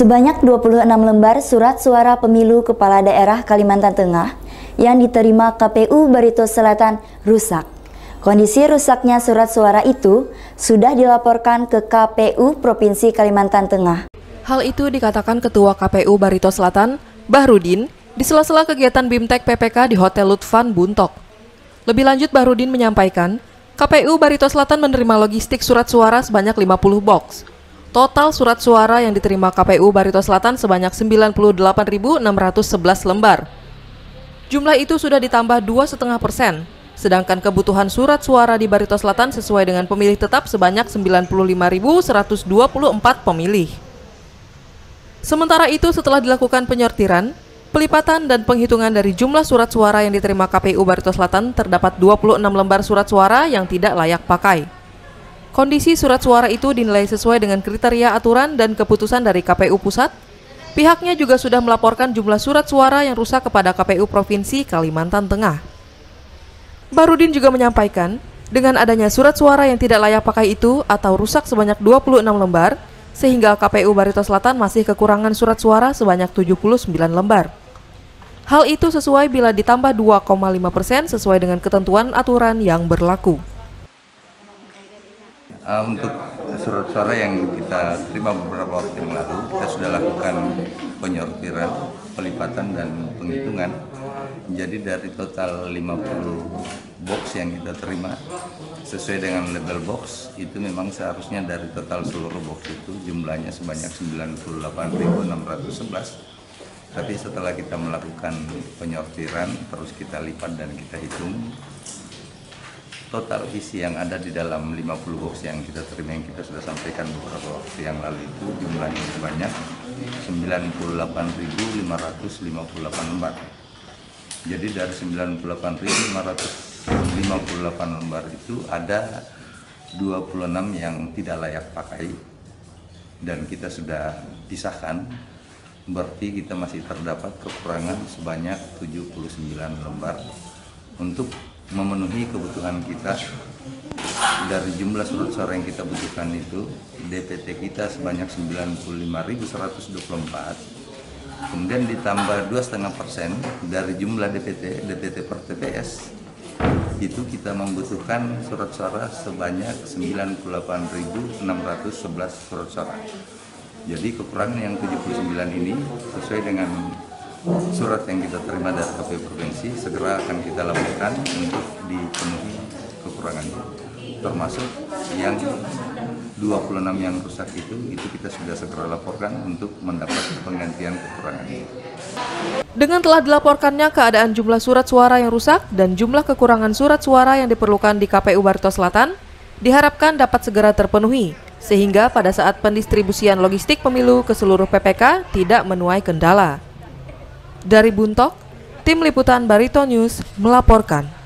Sebanyak 26 lembar surat suara pemilu Kepala Daerah Kalimantan Tengah yang diterima KPU Barito Selatan rusak. Kondisi rusaknya surat suara itu sudah dilaporkan ke KPU Provinsi Kalimantan Tengah. Hal itu dikatakan Ketua KPU Barito Selatan, Bahrudin, di sela-sela kegiatan BIMTEK PPK di Hotel Lutfan, Buntok. Lebih lanjut, Bahrudin menyampaikan, KPU Barito Selatan menerima logistik surat suara sebanyak 50 box. Total surat suara yang diterima KPU Barito Selatan sebanyak 98.611 lembar. Jumlah itu sudah ditambah 2,5%, sedangkan kebutuhan surat suara di Barito Selatan sesuai dengan pemilih tetap sebanyak 95.124 pemilih. Sementara itu, setelah dilakukan penyortiran, pelipatan dan penghitungan dari jumlah surat suara yang diterima KPU Barito Selatan, terdapat 26 lembar surat suara yang tidak layak pakai. Kondisi surat suara itu dinilai sesuai dengan kriteria aturan dan keputusan dari KPU Pusat. Pihaknya juga sudah melaporkan jumlah surat suara yang rusak kepada KPU Provinsi Kalimantan Tengah. Bahrudin juga menyampaikan, dengan adanya surat suara yang tidak layak pakai itu atau rusak sebanyak 26 lembar, sehingga KPU Barito Selatan masih kekurangan surat suara sebanyak 79 lembar. Hal itu sesuai bila ditambah 2,5% sesuai dengan ketentuan aturan yang berlaku. Untuk surat suara yang kita terima beberapa waktu yang lalu, kita sudah lakukan penyortiran, pelipatan, dan penghitungan. Jadi dari total 50 box yang kita terima, sesuai dengan label box, itu memang seharusnya dari total seluruh box itu jumlahnya sebanyak 98.611. Tapi setelah kita melakukan penyortiran, terus kita lipat dan kita hitung, total isi yang ada di dalam 50 box yang kita terima, yang kita sudah sampaikan beberapa waktu yang lalu itu jumlahnya sebanyak 98.558 lembar. Jadi dari 98.558 lembar itu ada 26 yang tidak layak pakai dan kita sudah pisahkan, berarti kita masih terdapat kekurangan sebanyak 79 lembar untuk memenuhi kebutuhan kita. Dari jumlah surat suara yang kita butuhkan itu, DPT kita sebanyak 95.124, kemudian ditambah 2,5% dari jumlah DPT per TPS, itu kita membutuhkan surat suara sebanyak 98.611 surat suara. Jadi kekurangan yang 79 ini sesuai dengan surat yang kita terima dari KPU Provinsi, segera akan kita laporkan untuk dipenuhi kekurangannya. Termasuk yang 26 yang rusak itu kita sudah segera laporkan untuk mendapat penggantian kekurangannya. Dengan telah dilaporkannya keadaan jumlah surat suara yang rusak dan jumlah kekurangan surat suara yang diperlukan di KPU Barito Selatan, diharapkan dapat segera terpenuhi, sehingga pada saat pendistribusian logistik pemilu ke seluruh PPK tidak menuai kendala. Dari Buntok, Tim Liputan Barito News melaporkan.